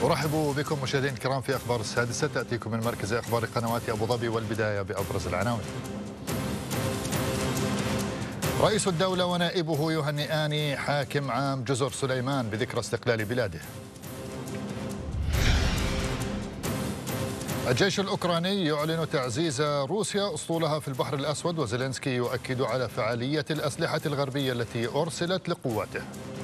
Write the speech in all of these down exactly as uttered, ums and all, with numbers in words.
أرحب بكم مشاهدينا الكرام في أخبار السادسة، تأتيكم من مركز أخبار قنوات أبو ظبي، والبداية بأبرز العناوين. رئيس الدولة ونائبه يهنئان حاكم عام جزر سليمان بذكرى استقلال بلاده. الجيش الأوكراني يعلن تعزيز روسيا أسطولها في البحر الأسود، وزيلينسكي يؤكد على فعالية الأسلحة الغربية التي أرسلت لقواته.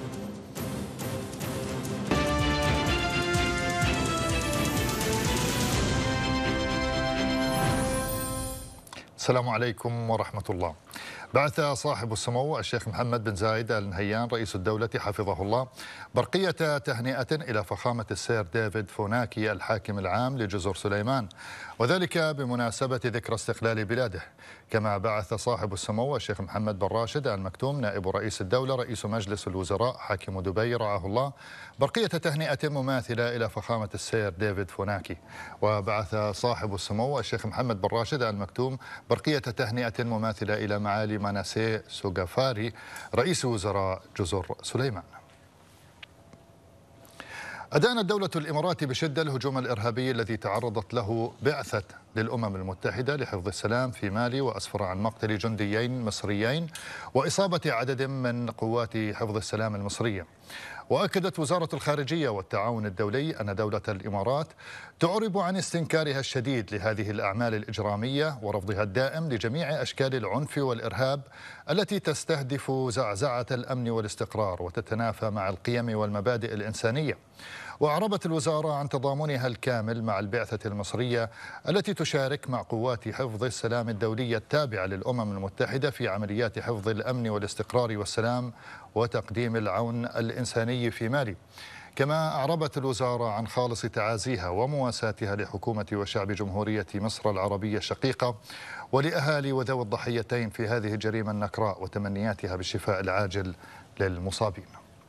السلام عليكم ورحمة الله. بعث صاحب السمو الشيخ محمد بن زايد آل نهيان رئيس الدولة حفظه الله برقية تهنئة إلى فخامة السير ديفيد فوناكي الحاكم العام لجزر سليمان، وذلك بمناسبة ذكرى استقلال بلاده. كما بعث صاحب السمو الشيخ محمد بن راشد آل مكتوم نائب رئيس الدولة رئيس مجلس الوزراء حاكم دبي رعاه الله برقية تهنئة مماثلة إلى فخامة السير ديفيد فوناكي. وبعث صاحب السمو الشيخ محمد بن راشد آل مكتوم برقية تهنئة مماثلة إلى معالي مناسي سوغافاري رئيس وزراء جزر سليمان. أدانت دولة الإمارات بشدة الهجوم الإرهابي الذي تعرضت له بعثة للأمم المتحدة لحفظ السلام في مالي، وأسفر عن مقتل جنديين مصريين وإصابة عدد من قوات حفظ السلام المصرية. وأكدت وزارة الخارجية والتعاون الدولي أن دولة الإمارات تعرب عن استنكارها الشديد لهذه الأعمال الإجرامية ورفضها الدائم لجميع أشكال العنف والإرهاب التي تستهدف زعزعة الأمن والاستقرار وتتنافى مع القيم والمبادئ الإنسانية. وأعربت الوزارة عن تضامنها الكامل مع البعثة المصرية التي تشارك مع قوات حفظ السلام الدولية التابعة للأمم المتحدة في عمليات حفظ الأمن والاستقرار والسلام وتقديم العون الإنساني في مالي. كما أعربت الوزارة عن خالص تعازيها ومواساتها لحكومة وشعب جمهورية مصر العربية الشقيقة ولأهالي وذوي الضحيتين في هذه الجريمة النكراء، وتمنياتها بالشفاء العاجل للمصابين.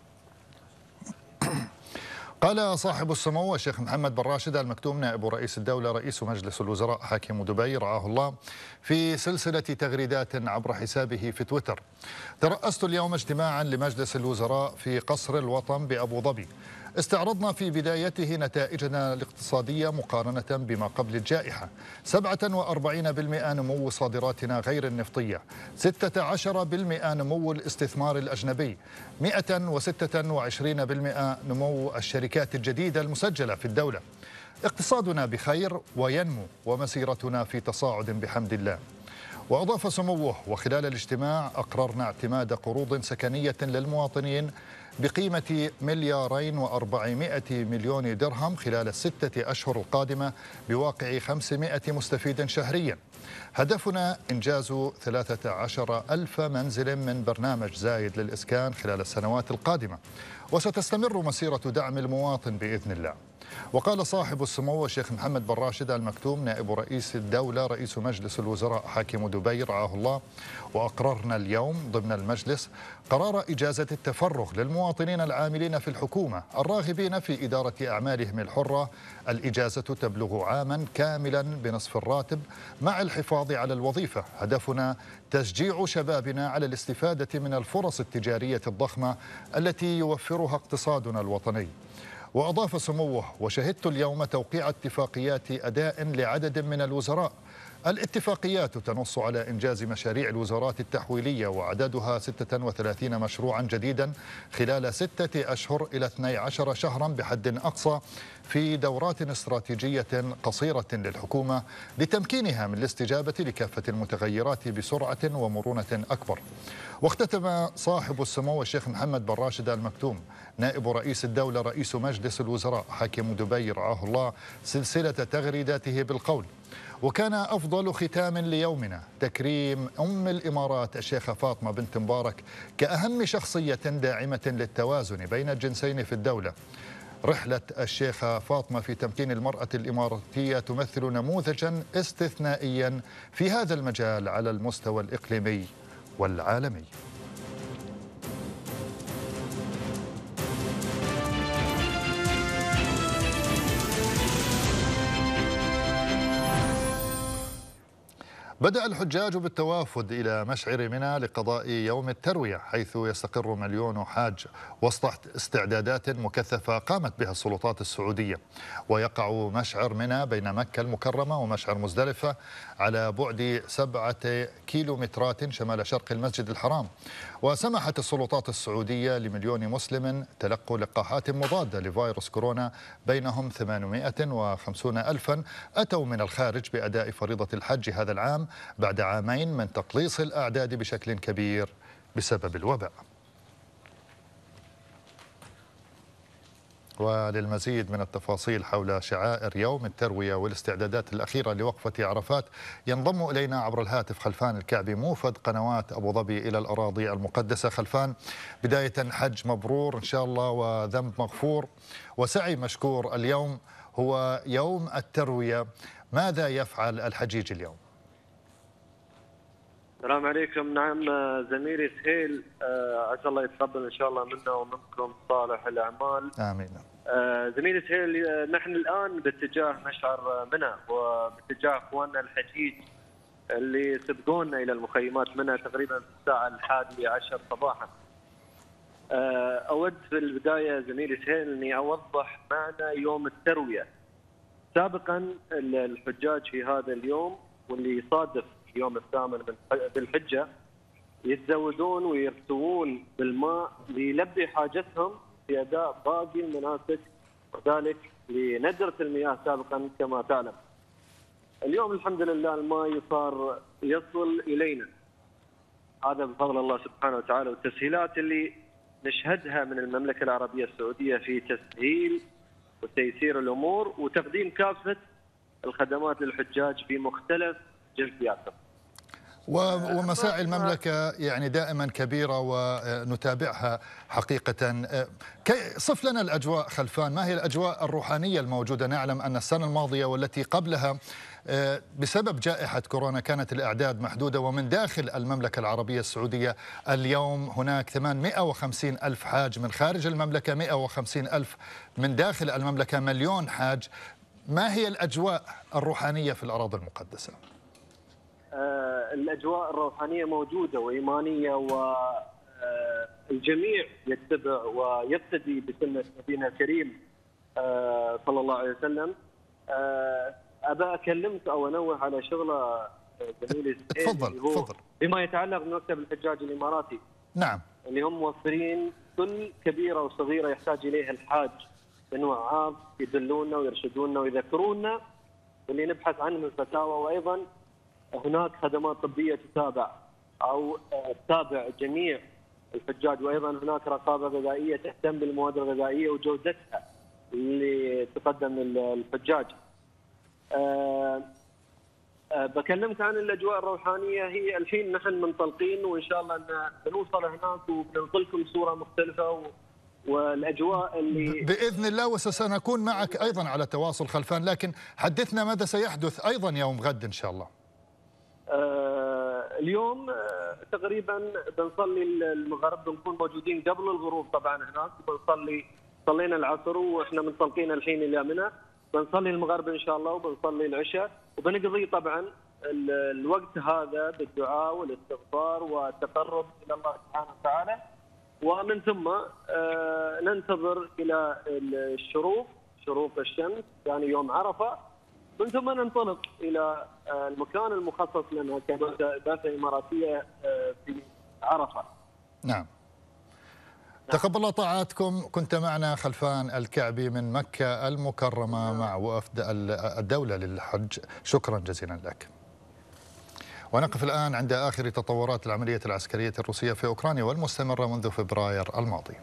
قال صاحب السمو الشيخ محمد بن راشد آل مكتوم نائب رئيس الدولة رئيس مجلس الوزراء حاكم دبي رعاه الله في سلسلة تغريدات عبر حسابه في تويتر: ترأست اليوم اجتماعا لمجلس الوزراء في قصر الوطن بأبو ظبي، استعرضنا في بدايته نتائجنا الاقتصادية مقارنة بما قبل الجائحة: سبعة وأربعين بالمئة نمو صادراتنا غير النفطية، ستة عشر بالمئة نمو الاستثمار الأجنبي، مئة وستة وعشرين بالمئة نمو الشركات الجديدة المسجلة في الدولة. اقتصادنا بخير وينمو ومسيرتنا في تصاعد بحمد الله. وأضاف سموه: وخلال الاجتماع أقررنا اعتماد قروض سكنية للمواطنين بقيمة مليارين وأربعمائة مليون درهم خلال الستة أشهر القادمة بواقع خمسمائة مستفيد شهريا. هدفنا إنجاز ثلاثة عشر ألف منزل من برنامج زايد للإسكان خلال السنوات القادمة، وستستمر مسيرة دعم المواطن بإذن الله. وقال صاحب السمو الشيخ محمد بن راشد آل مكتوم نائب رئيس الدولة رئيس مجلس الوزراء حاكم دبي رعاه الله: وأقررنا اليوم ضمن المجلس قرار إجازة التفرغ للمواطنين العاملين في الحكومة الراغبين في إدارة أعمالهم الحرة. الإجازة تبلغ عاما كاملا بنصف الراتب مع الحفاظ على الوظيفة. هدفنا تشجيع شبابنا على الاستفادة من الفرص التجارية الضخمة التي يوفرها اقتصادنا الوطني. وأضاف سموه: وشهدت اليوم توقيع اتفاقيات أداء لعدد من الوزراء. الاتفاقيات تنص على إنجاز مشاريع الوزارات التحويلية وعددها ستة وثلاثين مشروعا جديدا خلال ستة أشهر إلى اثني عشر شهرا بحد أقصى في دورات استراتيجية قصيرة للحكومة لتمكينها من الاستجابة لكافة المتغيرات بسرعة ومرونة أكبر. واختتم صاحب السمو الشيخ محمد بن راشد آل مكتوم نائب رئيس الدولة رئيس مجلس الوزراء حاكم دبي رعاه الله سلسلة تغريداته بالقول: وكان أفضل ختام ليومنا تكريم أم الإمارات الشيخة فاطمة بنت مبارك كأهم شخصية داعمة للتوازن بين الجنسين في الدولة. رحلة الشيخة فاطمة في تمكين المرأة الإماراتية تمثل نموذجا استثنائيا في هذا المجال على المستوى الإقليمي والعالمي. بدأ الحجاج بالتوافد إلى مشعر منى لقضاء يوم التروية، حيث يستقر مليون حاج وسط استعدادات مكثفة قامت بها السلطات السعودية. ويقع مشعر منى بين مكة المكرمة ومشعر مزدلفة على بعد سبعة كيلومترات شمال شرق المسجد الحرام. وسمحت السلطات السعودية لمليون مسلم تلقوا لقاحات مضادة لفيروس كورونا، بينهم ثمانمائة وخمسين ألفا أتوا من الخارج بأداء فريضة الحج هذا العام بعد عامين من تقليص الأعداد بشكل كبير بسبب الوباء. وللمزيد من التفاصيل حول شعائر يوم التروية والاستعدادات الأخيرة لوقفة عرفات ينضم إلينا عبر الهاتف خلفان الكعبي، موفد قنوات أبو ظبي إلى الأراضي المقدسة. خلفان، بداية حج مبرور إن شاء الله وذنب مغفور وسعي مشكور. اليوم هو يوم التروية، ماذا يفعل الحجيج اليوم؟ السلام عليكم. نعم زميلي سهيل، عسى الله يتقبل ان شاء الله منا ومنكم صالح الاعمال. امين. زميلي سهيل، نحن الان باتجاه مشعر منى وباتجاه اخواننا الحجيج اللي سبقونا الى المخيمات منى تقريبا في الساعه الحادية عشر صباحا. اود في البدايه زميلي سهيل اني اوضح معنى يوم الترويه. سابقا الحجاج في هذا اليوم واللي يصادف يوم الثامن من بالحجة يتزودون ويرتوون بالماء ليلبي حاجتهم في أداء باقي المناسك، وذلك لندرة المياه سابقا كما تعلم. اليوم الحمد لله الماء صار يصل إلينا، هذا بفضل الله سبحانه وتعالى والتسهيلات اللي نشهدها من المملكة العربية السعودية في تسهيل وتيسير الأمور وتقديم كافة الخدمات للحجاج في مختلف جنسياتهم. ومساعي المملكة يعني دائما كبيرة ونتابعها حقيقة. صف لنا الأجواء خلفان، ما هي الأجواء الروحانية الموجودة؟ نعلم أن السنة الماضية والتي قبلها بسبب جائحة كورونا كانت الأعداد محدودة، ومن داخل المملكة العربية السعودية اليوم هناك ثمانمائة وخمسين ألف حاج، من خارج المملكة مائة وخمسين ألف، من داخل المملكة مليون حاج. ما هي الأجواء الروحانية في الأراضي المقدسة؟ الأجواء الروحانية موجودة وإيمانية، والجميع يتبع ويقتدي بسنة نبينا الكريم صلى الله عليه وسلم. أبى أكلمك أو أنوه على شغلة زميلي تفضل تفضل بما يتعلق بمكتب الحجاج الإماراتي. نعم. اللي هم موفرين كل كبيرة وصغيرة يحتاج إليها الحاج من وعاظ يدلونا ويرشدونا ويذكرونا واللي نبحث عنهم الفتاوى، وأيضا هناك خدمات طبية تتابع أو تتابع جميع الحجاج، وأيضا هناك رقابة غذائية تهتم بالمواد الغذائية وجودتها اللي تقدم للحجاج. أه أه بكلمك عن الأجواء الروحانية. هي الحين نحن منطلقين وإن شاء الله أن بنوصل هناك وبننقلكم صورة مختلفة والأجواء اللي بإذن الله، وسنكون معك أيضا على تواصل خلفان. لكن حدثنا ماذا سيحدث أيضا يوم غد إن شاء الله. آه اليوم آه تقريبا بنصلي المغرب، بنكون موجودين قبل الغروب طبعا هناك، بنصلي صلينا العصر واحنا منطلقين الحين الى منى، بنصلي المغرب ان شاء الله وبنصلي العشاء، وبنقضي طبعا الوقت هذا بالدعاء والاستغفار والتقرب الى الله سبحانه وتعالى، ومن ثم آه ننتظر الى الشروق شروق الشمس يعني يوم عرفه، من ثم ننطلق إلى المكان المخصص لنا كبعثة إماراتية في عرفة. نعم. نعم. تقبل الله طاعاتكم. كنت معنا خلفان الكعبي من مكة المكرمة مع وفد الدولة للحج، شكرا جزيلا لك. ونقف الآن عند آخر تطورات العملية العسكرية الروسية في أوكرانيا والمستمرة منذ فبراير الماضي.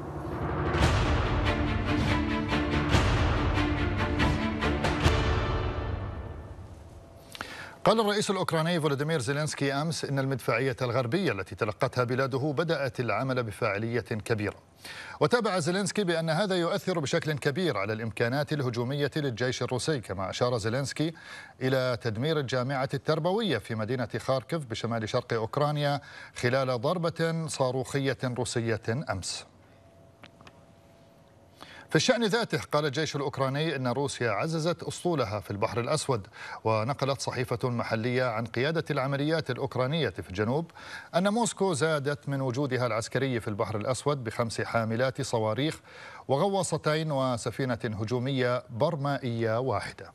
قال الرئيس الأوكراني فولوديمير زيلينسكي أمس إن المدفعية الغربية التي تلقتها بلاده بدأت العمل بفاعلية كبيرة. وتابع زيلينسكي بأن هذا يؤثر بشكل كبير على الإمكانات الهجومية للجيش الروسي، كما أشار زيلينسكي إلى تدمير الجامعة التربوية في مدينة خاركوف بشمال شرق أوكرانيا خلال ضربة صاروخية روسية أمس. في الشأن ذاته قال الجيش الأوكراني أن روسيا عززت أسطولها في البحر الأسود. ونقلت صحيفة محلية عن قيادة العمليات الأوكرانية في الجنوب أن موسكو زادت من وجودها العسكري في البحر الأسود بخمس حاملات صواريخ وغواصتين وسفينة هجومية برمائية واحدة.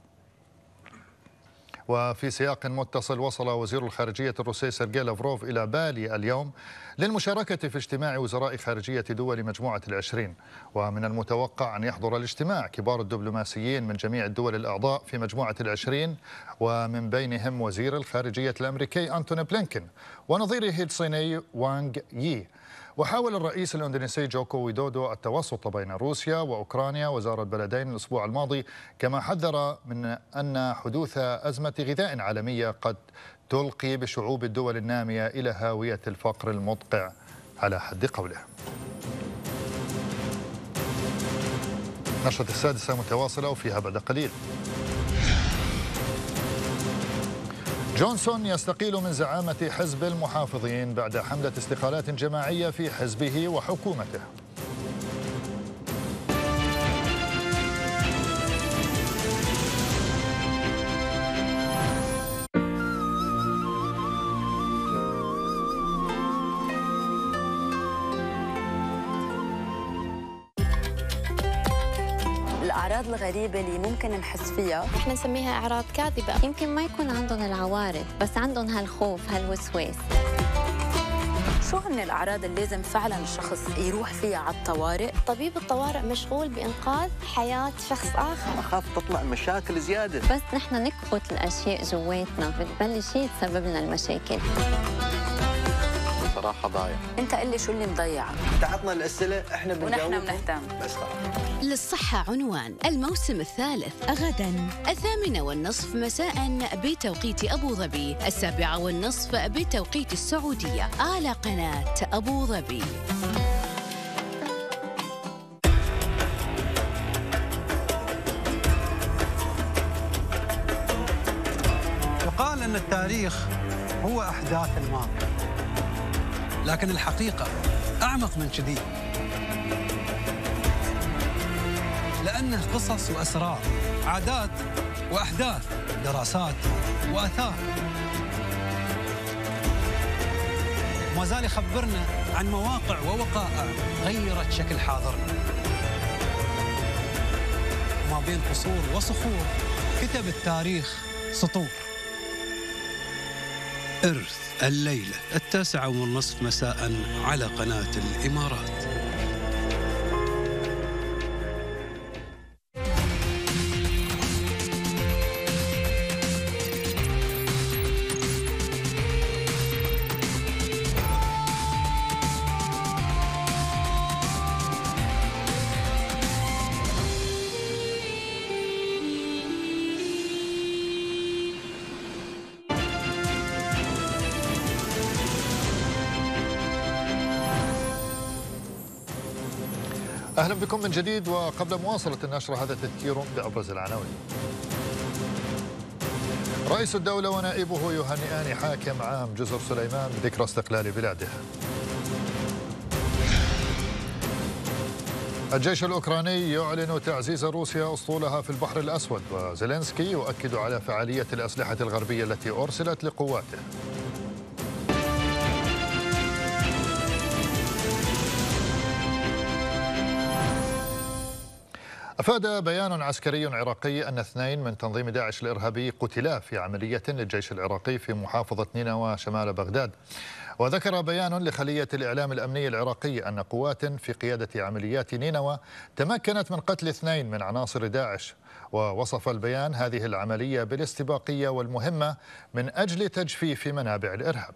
وفي سياق متصل، وصل وزير الخارجية الروسي سيرجي لافروف إلى بالي اليوم للمشاركة في اجتماع وزراء خارجية دول مجموعة العشرين. ومن المتوقع أن يحضر الاجتماع كبار الدبلوماسيين من جميع الدول الأعضاء في مجموعة العشرين، ومن بينهم وزير الخارجية الأمريكي أنتوني بلينكين ونظيره الصيني وانغ يي. وحاول الرئيس الاندونيسي جوكو ويدودو التوسط بين روسيا وأوكرانيا وزار البلدين الأسبوع الماضي، كما حذر من أن حدوث أزمة غذاء عالمية قد تلقي بشعوب الدول النامية إلى هاوية الفقر المدقع على حد قوله. نشرة السادسة متواصلة وفيها بعد قليل. جونسون يستقيل من زعامة حزب المحافظين بعد حملة استقالات جماعية في حزبه وحكومته. الأعراض الغريبة اللي ممكن نحس فيها احنا نسميها أعراض كاذبة. يمكن ما يكون عندهم العوارض بس عندهم هالخوف هالوسواس. شو هن الأعراض اللي لازم فعلا الشخص يروح فيها على الطوارئ؟ طبيب الطوارئ مشغول بإنقاذ حياة شخص آخر. أخاف تطلع مشاكل زيادة. بس نحن نكبت الأشياء جواتنا بتبلش هي تسبب لنا المشاكل. صراحة ضايع. أنت قل لي شو اللي مضيعك. تعطنا الأسئلة إحنا بنجاوب ونحن بنهتم. بس خلاص. للصحة عنوان الموسم الثالث غدا الثامنة والنصف مساء بتوقيت أبو ظبي، السابعة والنصف بتوقيت السعودية على قناة أبو ظبي. يقال أن التاريخ هو أحداث الماضي، لكن الحقيقة أعمق من كذي، لأنه قصص وأسرار، عادات وأحداث، دراسات وآثار. وما زال يخبرنا عن مواقع ووقائع غيرت شكل حاضرنا. وما بين قصور وصخور كتب التاريخ سطور. إرث الليلة التاسعة والنصف مساء على قناة الإمارات. أهلا بكم من جديد. وقبل مواصلة النشرة هذا تذكير بأبرز العناوين. رئيس الدولة ونائبه يهنئان حاكم عام جزر سليمان بذكرى استقلال بلاده. الجيش الأوكراني يعلن تعزيز روسيا أسطولها في البحر الأسود، وزيلينسكي يؤكد على فعالية الأسلحة الغربية التي أرسلت لقواته. أفاد بيان عسكري عراقي أن اثنين من تنظيم داعش الإرهابي قتلا في عملية للجيش العراقي في محافظة نينوى شمال بغداد. وذكر بيان لخلية الإعلام الأمني العراقي أن قوات في قيادة عمليات نينوى تمكنت من قتل اثنين من عناصر داعش. ووصف البيان هذه العملية بالاستباقية والمهمة من أجل تجفيف منابع الإرهاب.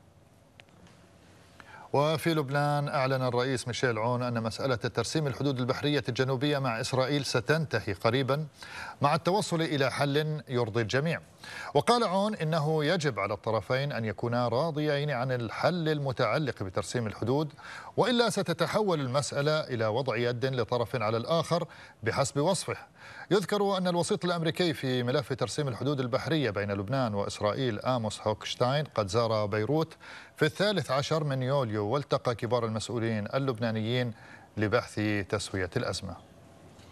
وفي لبنان أعلن الرئيس ميشيل عون أن مسألة ترسيم الحدود البحرية الجنوبية مع إسرائيل ستنتهي قريبا مع التوصل إلى حل يرضي الجميع. وقال عون إنه يجب على الطرفين أن يكونا راضيين عن الحل المتعلق بترسيم الحدود، وإلا ستتحول المسألة إلى وضع يد لطرف على الآخر بحسب وصفه. يذكر أن الوسيط الأمريكي في ملف ترسيم الحدود البحرية بين لبنان وإسرائيل آموس هوكشتاين قد زار بيروت في الثالث عشر من يوليو والتقى كبار المسؤولين اللبنانيين لبحث تسوية الأزمة.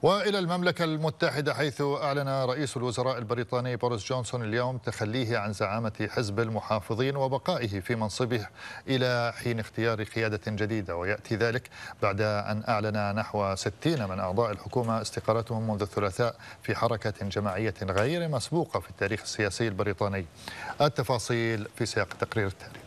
وإلى المملكة المتحدة، حيث أعلن رئيس الوزراء البريطاني بوريس جونسون اليوم تخليه عن زعامة حزب المحافظين وبقائه في منصبه إلى حين اختيار قيادة جديدة، ويأتي ذلك بعد أن أعلن نحو ستين من أعضاء الحكومة استقالتهم منذ الثلاثاء في حركة جماعية غير مسبوقة في التاريخ السياسي البريطاني. التفاصيل في سياق التقرير التالي.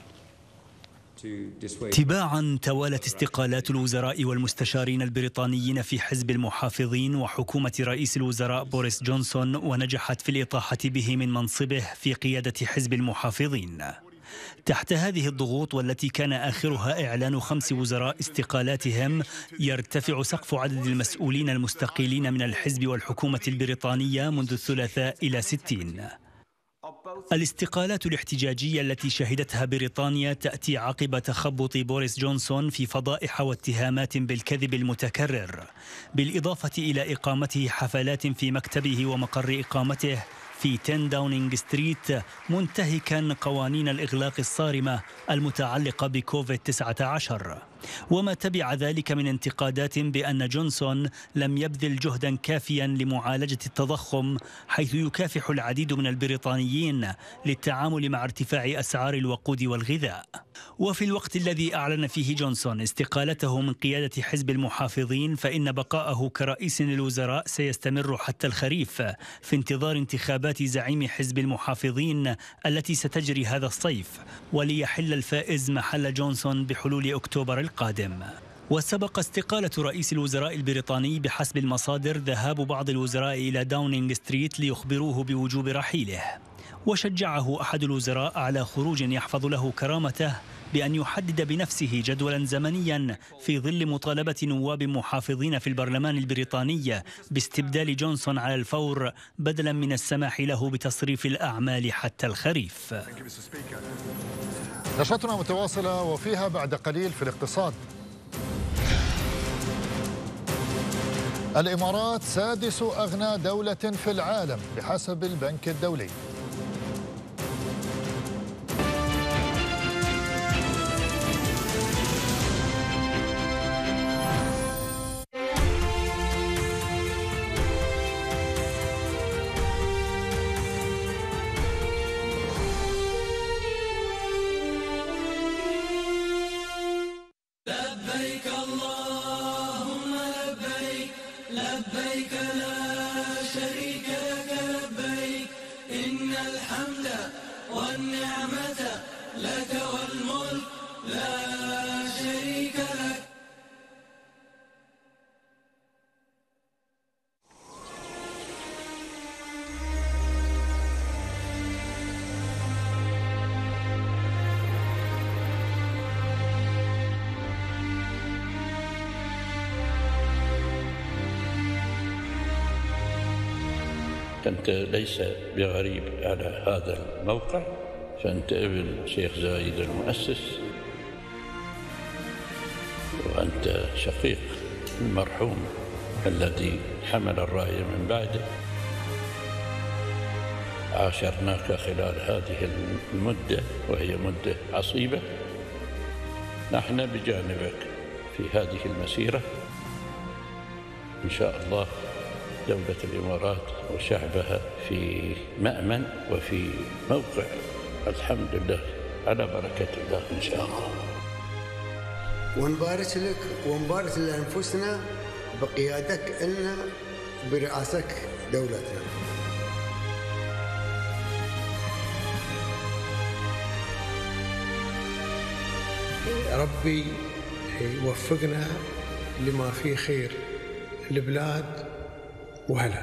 تباعا توالت استقالات الوزراء والمستشارين البريطانيين في حزب المحافظين وحكومة رئيس الوزراء بوريس جونسون، ونجحت في الإطاحة به من منصبه في قيادة حزب المحافظين. تحت هذه الضغوط والتي كان آخرها إعلان خمس وزراء استقالاتهم، يرتفع سقف عدد المسؤولين المستقيلين من الحزب والحكومة البريطانية منذ الثلاثاء إلى ستين. الاستقالات الاحتجاجية التي شهدتها بريطانيا تأتي عقب تخبط بوريس جونسون في فضائح واتهامات بالكذب المتكرر، بالإضافة إلى إقامته حفلات في مكتبه ومقر إقامته في عشرة داونينغ ستريت، منتهكا قوانين الإغلاق الصارمة المتعلقة بكوفيد تسعة عشر. وما تبع ذلك من انتقادات بأن جونسون لم يبذل جهدا كافيا لمعالجة التضخم، حيث يكافح العديد من البريطانيين للتعامل مع ارتفاع أسعار الوقود والغذاء. وفي الوقت الذي أعلن فيه جونسون استقالته من قيادة حزب المحافظين، فإن بقاءه كرئيس للوزراء سيستمر حتى الخريف في انتظار انتخابات زعيم حزب المحافظين التي ستجري هذا الصيف، وليحل الفائز محل جونسون بحلول أكتوبر القادم. وسبق استقالة رئيس الوزراء البريطاني بحسب المصادر ذهاب بعض الوزراء إلى داونينغ ستريت ليخبروه بوجوب رحيله، وشجعه أحد الوزراء على خروج يحفظ له كرامته بأن يحدد بنفسه جدولا زمنيا في ظل مطالبة نواب محافظين في البرلمان البريطاني باستبدال جونسون على الفور، بدلا من السماح له بتصريف الأعمال حتى الخريف. نشرتنا متواصلة وفيها بعد قليل في الاقتصاد. الإمارات سادس أغنى دولة في العالم بحسب البنك الدولي. لبيك اللهم لبيك لبيك لا شريك لك لبيك إن الحمد والنعمة لك والملك لا شريك لك. أنت ليس بغريب على هذا الموقع، فأنت ابن شيخ زايد المؤسس، وأنت شقيق المرحوم الذي حمل الراية من بعده. عاشرناك خلال هذه المدة وهي مدة عصيبة، نحن بجانبك في هذه المسيرة إن شاء الله. دولة الإمارات وشعبها في مأمن وفي موقع، الحمد لله على بركة الله إن شاء الله. ونبارك لك ونبارك لأنفسنا بقيادتك لنا برئاستك دولتنا. ربي يوفقنا لما فيه خير البلاد وهلا.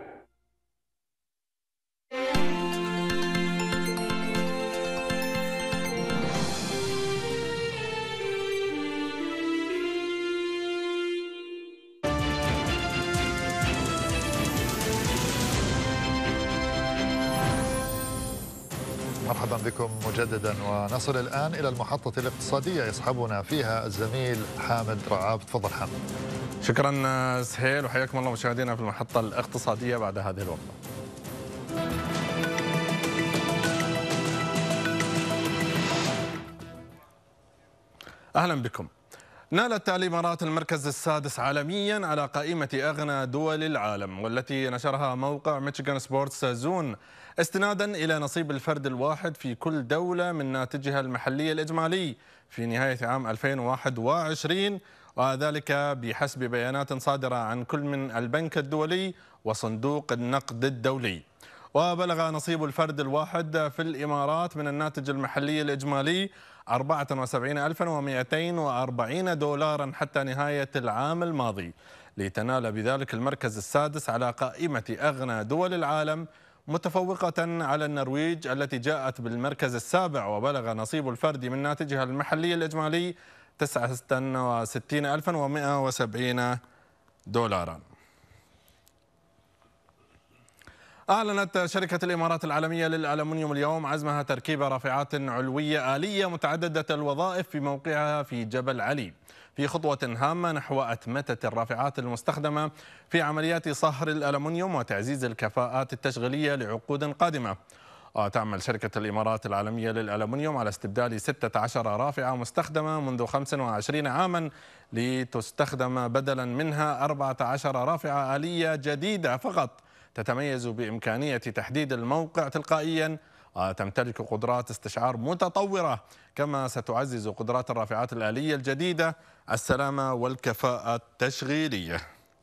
مرحبا بكم مجددا، ونصل الآن إلى المحطة الاقتصادية يصحبنا فيها الزميل حامد رعاب. تفضل حامد. شكرا سهيل، وحياكم الله مشاهدينا في المحطة الاقتصادية بعد هذه الوقفة. أهلا بكم. نالت الإمارات المركز السادس عالميا على قائمة أغنى دول العالم، والتي نشرها موقع ميشيغان سبورتس زون استنادا إلى نصيب الفرد الواحد في كل دولة من ناتجها المحلي الإجمالي في نهاية عام ألفين وواحد وعشرين، وذلك بحسب بيانات صادرة عن كل من البنك الدولي وصندوق النقد الدولي. وبلغ نصيب الفرد الواحد في الإمارات من الناتج المحلي الإجمالي أربعة وسبعين ألفا ومئتين وأربعين دولارا حتى نهاية العام الماضي، لتنال بذلك المركز السادس على قائمة أغنى دول العالم، متفوقة على النرويج التي جاءت بالمركز السابع وبلغ نصيب الفرد من ناتجها المحلي الإجمالي تسعة وستين ألفا ومئة وسبعين دولارا. أعلنت شركة الإمارات العالمية للألمنيوم اليوم عزمها تركيب رافعات علوية آلية متعددة الوظائف في موقعها في جبل علي، في خطوة هامة نحو أتمتة الرافعات المستخدمة في عمليات صهر الألمنيوم وتعزيز الكفاءات التشغيلية لعقود قادمة. وتعمل شركة الإمارات العالمية للألمنيوم على استبدال ستة عشر رافعة مستخدمة منذ خمس وعشرين عاما لتستخدم بدلا منها أربعة عشر رافعة آلية جديدة فقط، تتميز بإمكانية تحديد الموقع تلقائيا وتمتلك قدرات استشعار متطورة، كما ستعزز قدرات الرافعات الآلية الجديدة السلامة والكفاءة التشغيلية.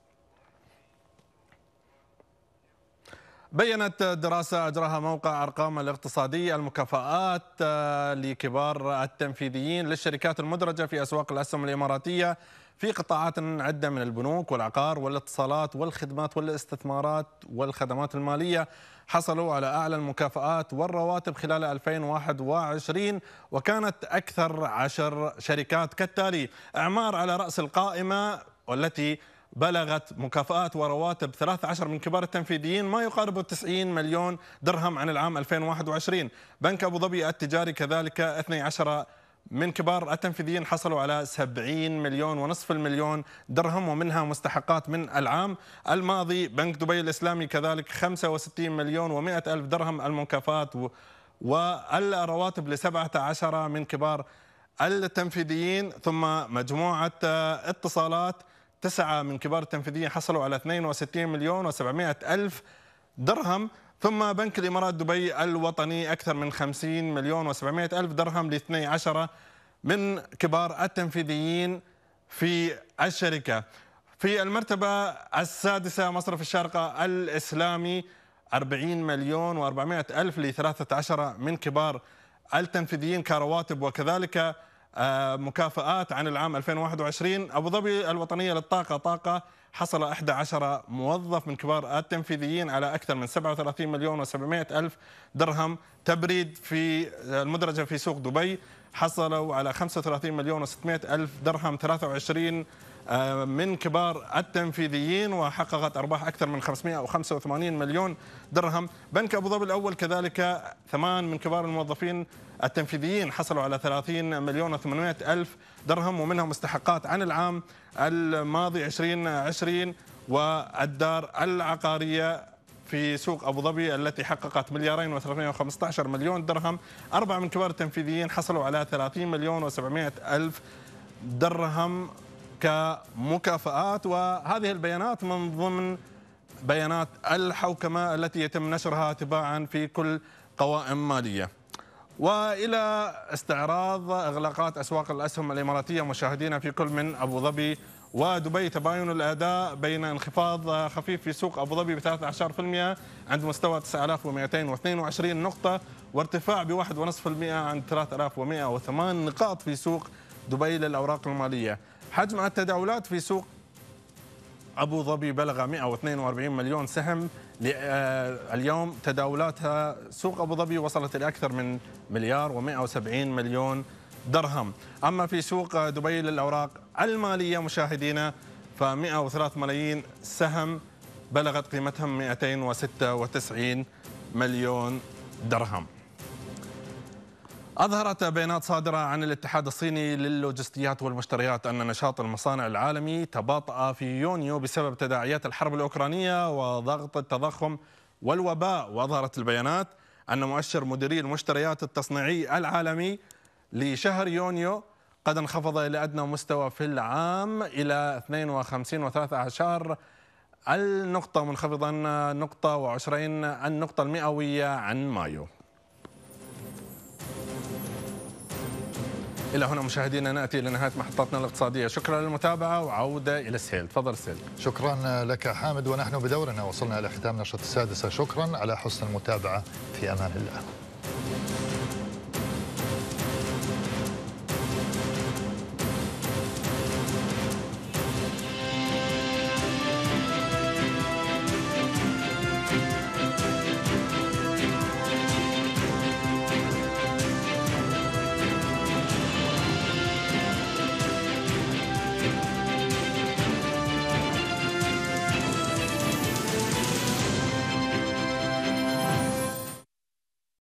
بيّنت دراسة أجراها موقع أرقام الاقتصادي المكافآت لكبار التنفيذيين للشركات المدرجة في أسواق الأسهم الإماراتية في قطاعات عدة من البنوك والعقار والاتصالات والخدمات والاستثمارات والخدمات المالية حصلوا على أعلى المكافآت والرواتب خلال ألفين وواحد وعشرين، وكانت أكثر عشر شركات كالتالي: إعمار على رأس القائمة والتي بلغت مكافآت ورواتب ثلاثة عشر من كبار التنفيذيين ما يقارب تسعين مليون درهم عن العام ألفين وواحد وعشرين. بنك أبو ظبي التجاري كذلك اثني عشر من كبار التنفيذيين حصلوا على سبعين مليون ونصف المليون درهم ومنها مستحقات من العام الماضي. بنك دبي الإسلامي كذلك خمسة وستين مليون ومئة ألف درهم المكافآت، والرواتب لسبعة عشر من كبار التنفيذيين. ثم مجموعة اتصالات تسعة من كبار التنفيذيين حصلوا على اثنين وستين مليون وسبعمئة ألف درهم. ثم بنك الإمارات دبي الوطني أكثر من خمسين مليون وسبعمئة ألف درهم لاثني عشر من كبار التنفيذيين في الشركة. في المرتبة السادسة مصرف الشارقة الإسلامي أربعين مليون وأربعمئة ألف لثلاثة عشر من كبار التنفيذيين كرواتب وكذلك مكافآت عن العام ألفين وواحد وعشرين. أبو ظبي الوطنية للطاقة طاقة حصل أحد عشر موظف من كبار التنفيذيين على أكثر من سبعة وثلاثين مليون وسبعمئة ألف درهم. تبريد في المدرجة في سوق دبي حصلوا على خمسة وثلاثين مليون وستمئة ألف درهم، ثلاثة وعشرين من كبار التنفيذيين، وحققت أرباح أكثر من خمسمئة وخمسة وثمانين مليون درهم. بنك أبو ظبي الأول كذلك ثمان من كبار الموظفين التنفيذيين حصلوا على ثلاثين مليون وثمانمئة ألف درهم ومنهم مستحقات عن العام الماضي عشرين عشرين. والدار العقارية في سوق أبو ظبي التي حققت مليارين وثلاثمئة وخمسة عشر مليون درهم، أربعة من كبار التنفيذيين حصلوا على ثلاثين مليون وسبعمئة ألف درهم كمكافآت. وهذه البيانات من ضمن بيانات الحوكمة التي يتم نشرها تباعا في كل قوائم مالية. وإلى استعراض إغلاقات أسواق الأسهم الإماراتية مشاهدينا في كل من أبو ظبي ودبي، تباين الأداء بين انخفاض خفيف في سوق أبو ظبي ب ثلاثة عشر بالمئة عند مستوى تسعة آلاف ومئتين واثنين وعشرين نقطة، وارتفاع ب واحد فاصلة خمسة بالمئة عند ثلاثة آلاف ومئة وثمانية نقاط في سوق دبي للأوراق المالية. حجم التداولات في سوق أبو ظبي بلغ مئة واثنين وأربعين مليون سهم اليوم. تداولاتها سوق أبو ظبي وصلت إلى أكثر من مليار ومئة وسبعين مليون درهم. أما في سوق دبي للأوراق المالية مشاهدينا فمئة وثلاثة ملايين سهم بلغت قيمتهم مئتين وستة وتسعين مليون درهم. أظهرت بيانات صادرة عن الاتحاد الصيني للوجستيات والمشتريات أن نشاط المصانع العالمي تباطأ في يونيو بسبب تداعيات الحرب الأوكرانية وضغط التضخم والوباء. وأظهرت البيانات أن مؤشر مديري المشتريات التصنيعي العالمي لشهر يونيو قد انخفض إلى أدنى مستوى في العام إلى اثنين وخمسين وثلاثة عشر النقطة، منخفضا نقطة وعشرين النقطة المئوية عن مايو. إلى هنا مشاهدينا نأتي لنهاية محطتنا الاقتصادية. شكرا للمتابعة وعودة إلى السهيل. تفضل السهيل. شكرا لك حامد، ونحن بدورنا وصلنا إلى ختام نشرة السادسة. شكرا على حسن المتابعة، في أمان الله.